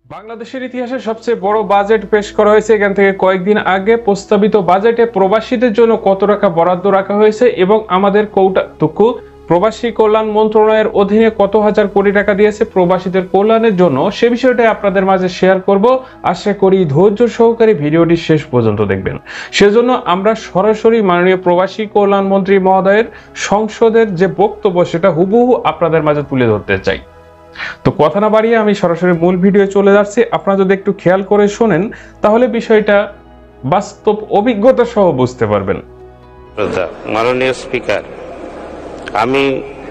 বাংলাদেশের ইতিহাসে সবচেয়ে বড় বাজেট পেশ করা হয়েছে। এখান থেকে কয়েকদিন আগে প্রস্তাবিত বাজেটে প্রবাসীদের জন্য কত টাকা বরাদ্দ রাখা হয়েছে এবং আমাদের কৌটাটুকু প্রবাসী কল্যাণ মন্ত্রণালয়ের অধীনে কত হাজার কোটি টাকা দিয়েছে প্রবাসীদের কল্যাণের জন্য, সে বিষয়টাই আপনাদের মাঝে শেয়ার করব। আশা করি ধৈর্য সহকারে ভিডিওটি শেষ পর্যন্ত দেখবেন। সেজন্য আমরা সরাসরি মাননীয় প্রবাসী কল্যাণ মন্ত্রী মহোদয়ের সংসদের যে বক্তব্য সেটা হুবহু আপনাদের মাঝে তুলে ধরতে চাই। তো কথা না বাড়িয়ে আমি সরাসরি মূল ভিডিও চলে যাচ্ছি। আপনারা যদি একটু খেয়াল করে শোনেন তাহলে বিষয়টা বাস্তব অভিজ্ঞতা সহ বুঝতে পারবেন। মাননীয় স্পিকার, আমি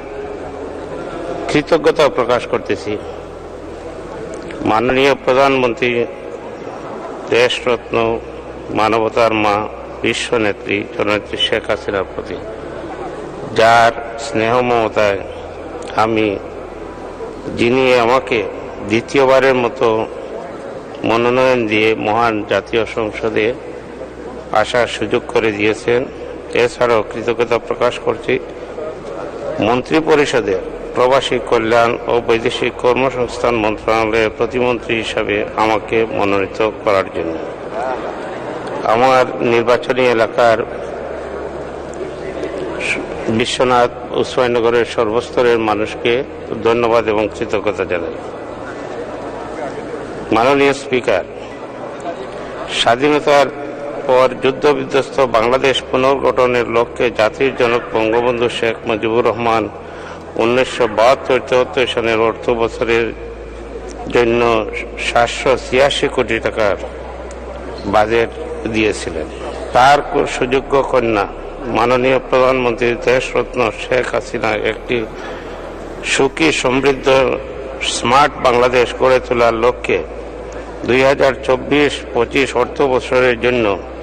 কৃতজ্ঞতা প্রকাশ করতেছি মাননীয় প্রধানমন্ত্রী, দেশরত্ন, মানবতার মা, বিশ্ব নেত্রী জননেত্রী শেখ হাসিনার প্রতি, যার স্নেহ মমতায় যিনি আমাকে দ্বিতীয়বারের মতো মনোনয়ন দিয়ে মহান জাতীয় সংসদে আসার সুযোগ করে দিয়েছেন। এছাড়াও কৃতজ্ঞতা প্রকাশ করছি মন্ত্রিপরিষদের প্রবাসী কল্যাণ ও বৈদেশিক কর্মসংস্থান মন্ত্রণালয়ের প্রতিমন্ত্রী হিসাবে আমাকে মনোনীত করার জন্য। আমার নির্বাচনী এলাকার বিশ্বনাথ উসমানীনগরের সর্বস্তরের মানুষকে ধন্যবাদ এবং কৃতজ্ঞতা জানাই। মাননীয় স্পিকার, স্বাধীনতার পর যুদ্ধবিধ্বস্ত বাংলাদেশ পুনর্গঠনের লক্ষ্যে জাতির জনক বঙ্গবন্ধু শেখ মুজিবুর রহমান 1972-73 সনের অর্থ বছরের জন্য 786 কোটি টাকার বাজেট দিয়েছিলেন। তার সুযোগ্য কন্যা মাননীয় প্রধানমন্ত্রী দেশরত্ন শেখ হাসিনা একটি সুখী, সমৃদ্ধ, স্মার্ট বাংলাদেশ গড়ে তোলার লক্ষ্যে 2024-25 অর্থ বছরের জন্য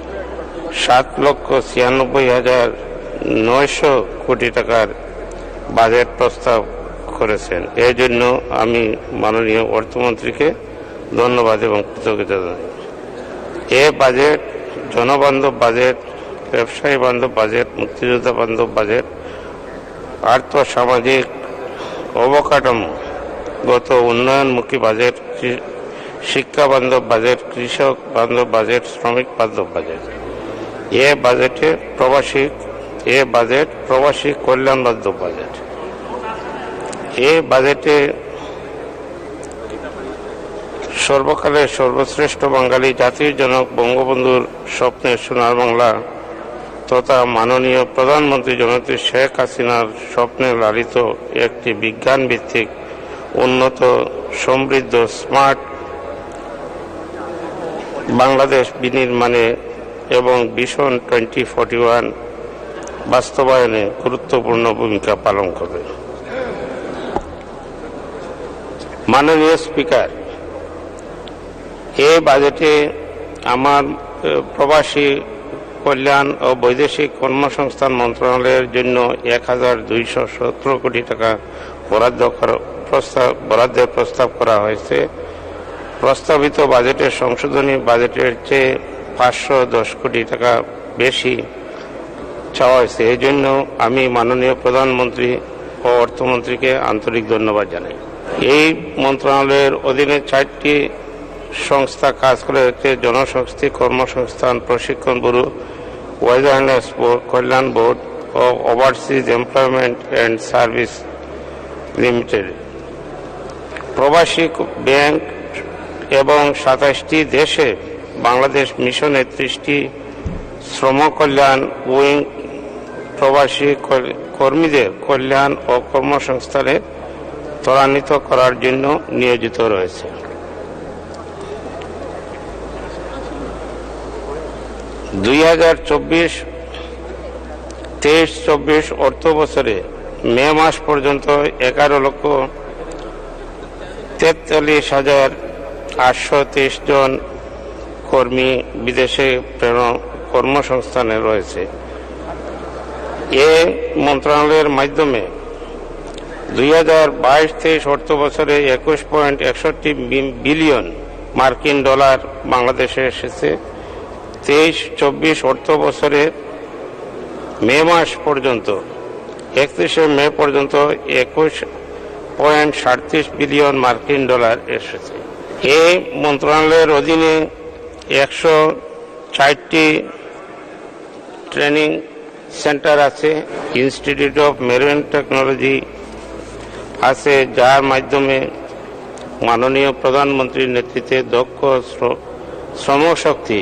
7,96,900 কোটি টাকার বাজেট প্রস্তাব করেছেন। এর জন্য আমি মাননীয় অর্থমন্ত্রীকে ধন্যবাদ এবং কৃতজ্ঞতা জানাই। এ বাজেট জনবান্ধব বাজেট, ব্যবসায়ী বান্ধব বাজেট, মুক্তিযোদ্ধা বান্ধব বাজেট, আর্থ সামাজিক অবকাঠামোগত উন্নয়নমুখী বাজেট, শিক্ষা বান্ধব বাজেট, কৃষক বান্ধব বাজেট, শ্রমিক বান্ধব বাজেট। এ বাজেট প্রবাসী কল্যাণ বান্ধব বাজেট। এ বাজেটে সর্বকালের সর্বশ্রেষ্ঠ বাঙালি, জাতির জনক বঙ্গবন্ধুর স্বপ্নের সোনার বাংলা তথা মাননীয় প্রধানমন্ত্রী জননেত্রী শেখ হাসিনার স্বপ্নে লালিত একটি বিজ্ঞান ভিত্তিক, উন্নত, সমৃদ্ধ, স্মার্ট বাংলাদেশ বিনির্মাণে এবং ভিশন 2041 বাস্তবায়নে গুরুত্বপূর্ণ ভূমিকা পালন করবে। মাননীয় স্পিকার, এই বাজেটে আমার প্রবাসী কল্যাণ ও বৈদেশিক কর্মসংস্থান মন্ত্রণালয়ের জন্য 1,217 কোটি টাকা বরাদ্দের প্রস্তাব করা হয়েছে। প্রস্তাবিত বাজেটের সংশোধনী বাজেটের চেয়ে 510 কোটি টাকা বেশি চাওয়া হয়েছে। এই জন্য আমি মাননীয় প্রধানমন্ত্রী ও অর্থমন্ত্রীকে আন্তরিক ধন্যবাদ জানাই। এই মন্ত্রণালয়ের অধীনে 4টি সংস্থা কাজ করে হচ্ছে: জনশক্তি, কর্মসংস্থান প্রশিক্ষণ ব্যুরো, ওয়েদারনেস কল্যাণ বোর্ড ও overseas employment and service limited, প্রবাসী ব্যাংক এবং 27টি দেশে বাংলাদেশ মিশনের 30টি শ্রম কল্যাণ উইং প্রবাসী কর্মীদের কল্যাণ ও কর্মসংস্থানে ত্বরান্বিত করার জন্য নিয়োজিত রয়েছে। 2023-24 অর্থ বছরে মে মাস পর্যন্ত 11,43,823 জন কর্মী বিদেশে প্রেরণ কর্মসংস্থানে রয়েছে। এ মন্ত্রণালয়ের মাধ্যমে 2022-23 অর্থ বছরে 21.61 বিলিয়ন মার্কিন ডলার বাংলাদেশে এসেছে। 23-24 অর্থ বছরে মে মাস পর্যন্ত 31শে মে পর্যন্ত 21.37 বিলিয়ন মার্কিন ডলার এসেছে। এই মন্ত্রণালয়ের অধীনে 160টি ট্রেনিং সেন্টার আছে, ইনস্টিটিউট অফ মেরিন টেকনোলজি আছে, যার মাধ্যমে মাননীয় প্রধানমন্ত্রীর নেতৃত্বে দক্ষ শ্রমশক্তি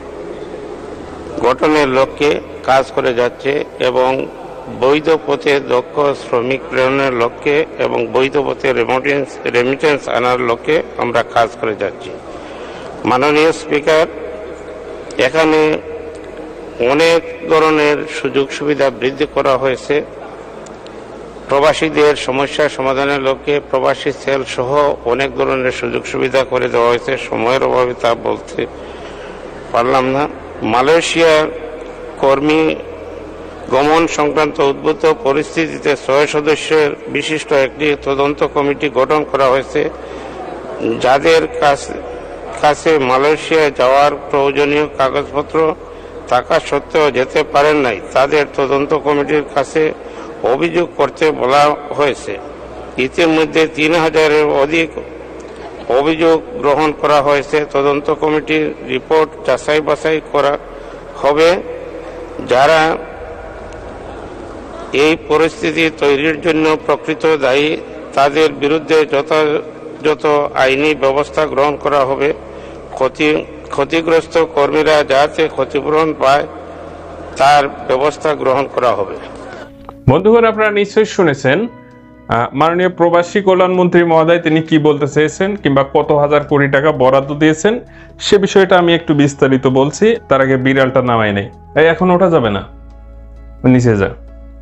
গঠনের লক্ষ্যে কাজ করে যাচ্ছে এবং বৈধ পথে দক্ষ শ্রমিক প্রেরণের লক্ষ্যে এবং বৈধ পথে রেমিটেন্স আনার লক্ষ্যে আমরা কাজ করে যাচ্ছি। মাননীয় স্পিকার, এখানে অনেক ধরনের সুযোগ সুবিধা বৃদ্ধি করা হয়েছে। প্রবাসীদের সমস্যা সমাধানের লক্ষ্যে প্রবাসী সেল সহ অনেক ধরনের সুযোগ সুবিধা করে দেওয়া হয়েছে। সময়ের অভাবে তা বলতে পারলাম না। মালয়েশিয়ার কর্মী গমন সংক্রান্ত উদ্ভূত পরিস্থিতিতে 6 সদস্যের বিশিষ্ট একটি তদন্ত কমিটি গঠন করা হয়েছে। যাদের কাছে মালয়েশিয়ায় যাওয়ার প্রয়োজনীয় কাগজপত্র থাকা সত্ত্বেও যেতে পারেন নাই, তাদের তদন্ত কমিটির কাছে অভিযোগ করতে বলা হয়েছে। ইতিমধ্যে 3000-এর অধিক অভিযোগ গ্রহণ করা হয়েছে। তদন্ত কমিটির রিপোর্ট যাচাই বাছাই করা হবে। যারা এই পরিস্থিতি তৈরির জন্য প্রকৃত দায়ী, তাদের বিরুদ্ধে যথাযথ আইনি ব্যবস্থা গ্রহণ করা হবে। ক্ষতিগ্রস্ত কর্মীরা যাতে ক্ষতিপূরণ পায় তার ব্যবস্থা গ্রহণ করা হবে। বন্ধুগণ, আপনারা নিশ্চয়ই শুনেছেন মাননীয় প্রবাসী কল্যাণ মন্ত্রী মহোদয় তিনি কি বলতে চেয়েছেন কিংবা কত হাজার কোটি টাকা বরাদ্দ দিয়েছেন সে বিষয়টা আমি একটু বিস্তারিত বলছি। তার আগে বিড়ালটা নামাই নেই, এখন ওঠা যাবে না, নিচে যা।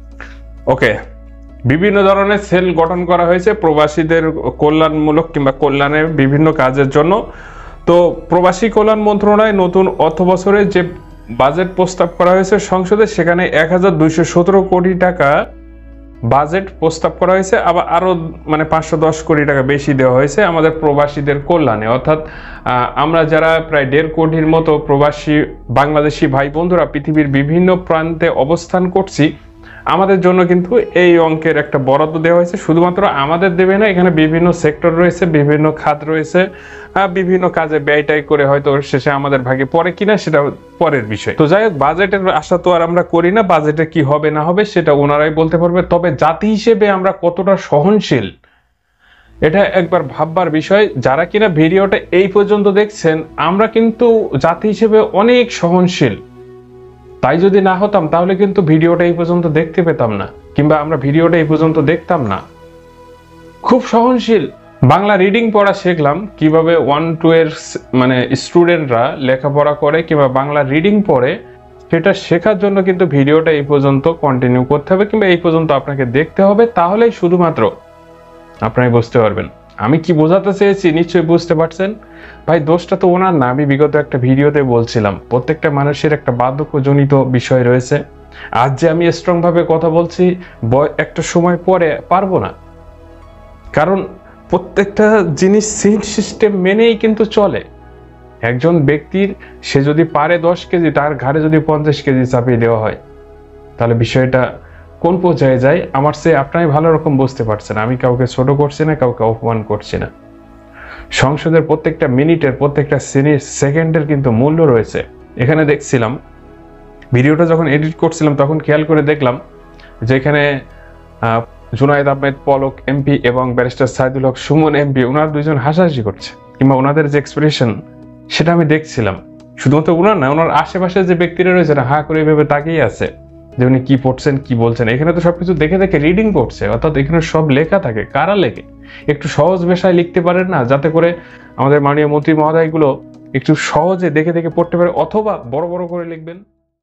ওকে, বিভিন্ন ধরনের সেল গঠন করা হয়েছে প্রবাসীদের কল্যাণমূলক কিংবা কল্যাণের বিভিন্ন কাজের জন্য। তো প্রবাসী কল্যাণ মন্ত্রণালয় নতুন অর্থ বছরে যে বাজেট প্রস্তাব করা হয়েছে সংসদে, সেখানে 1217 কোটি টাকা বাজেট প্রস্তাব করা হয়েছে। আবার আরো 510 কোটি টাকা বেশি দেওয়া হয়েছে আমাদের প্রবাসীদের কল্যাণে। অর্থাৎ আমরা যারা প্রায় 1.5 কোটির মতো প্রবাসী বাংলাদেশি ভাই বন্ধুরা পৃথিবীর বিভিন্ন প্রান্তে অবস্থান করছি, আমাদের জন্য কিন্তু এই অঙ্কের একটা বরাদ্দ দেওয়া হয়েছে। শুধুমাত্র আমাদের দেবে না, এখানে বিভিন্ন সেক্টর রয়েছে, বিভিন্ন খাত রয়েছে, বিভিন্ন কাজে ব্যয়টাই করে হয়তো শেষে আমাদের ভাগে পড়ে কিনা সেটা পরের বিষয়। তো যাই হোক, বাজেটের আশা তো আর আমরা করি না, বাজেটে কি হবে না হবে সেটা ওনারাই বলতে পারবে। তবে জাতি হিসেবে আমরা কতটা সহনশীল এটা একবার ভাববার বিষয়। যারা কিনা ভিডিওটা এই পর্যন্ত দেখছেন, আমরা কিন্তু জাতি হিসেবে অনেক সহনশীল। তাই যদি না হতাম তাহলে কিন্তু ভিডিওটা এই পর্যন্ত দেখতে পেতাম না, কিংবা আমরা ভিডিওটা এই পর্যন্ত দেখতাম না। খুব সহনশীল। বাংলা রিডিং পড়া শিখলাম, কিভাবে 1-2 এর স্টুডেন্টরা লেখাপড়া করে কিংবা বাংলা রিডিং পড়ে, সেটা শেখার জন্য কিন্তু ভিডিওটা এই পর্যন্ত কন্টিনিউ করতে হবে কিংবা এই পর্যন্ত আপনাকে দেখতে হবে। তাহলেই শুধুমাত্র আপনারাই বুঝতে পারবেন আমি কি বোঝাতে চেয়েছি। নিশ্চয়ই বুঝতে পারছেন। ভাই, দোষটা তো ওনার না। আমি বিগত একটা ভিডিওতে বলছিলাম প্রত্যেকটা মানুষের একটা বার্ধক্যজনিত বিষয় রয়েছে। আজ যে আমি স্ট্রং ভাবে কথা বলছি, একটা সময় পরে পারবো না, কারণ প্রত্যেকটা জিনিস সিন সিস্টেম মেনেই কিন্তু চলে। একজন ব্যক্তির সে যদি পারে 10 কেজি, তার ঘাড়ে যদি 50 কেজি চাপিয়ে দেওয়া হয়, তাহলে বিষয়টা কোন পর্যায়ে যায় আমার চেয়ে আপনারাই ভালো রকম বুঝতে পারছেন। আমি কাউকে ছোট করছি না, কাউকে অপমান করছি না। সংসদের প্রত্যেকটা মিনিটের, প্রত্যেকটা সেকেন্ডের কিন্তু মূল্য রয়েছে। এখানে দেখছিলাম ভিডিওটা যখন এডিট করছিলাম তখন খেয়াল করে দেখলাম যে এখানে জুনায়েদ আহমেদ পলক এমপি এবং ব্যারিস্টার সাইদুল হক সুমন এমপি, ওনারা দুইজন হাসাহাসি করছে, কিংবা ওনাদের যে এক্সপ্রেশন সেটা আমি দেখছিলাম। শুধুমাত্র ওনার না, ওনার আশেপাশে যে ব্যক্তিরা রয়েছে না হা করে এভাবে তাকিয়ে আছে যে উনি কি পড়ছেন কি বলছেন। এখানে তো সবকিছু দেখে দেখে রিডিং করছে, অর্থাৎ এখানে সব লেখা থাকে। কারা লেখে? একটু সহজ ভাষায় লিখতে পারেন না, যাতে করে আমাদের মাননীয় মন্ত্রী মহোদয়গুলো একটু সহজে দেখে দেখে পড়তে পারে, অথবা বড় বড় করে লিখবেন।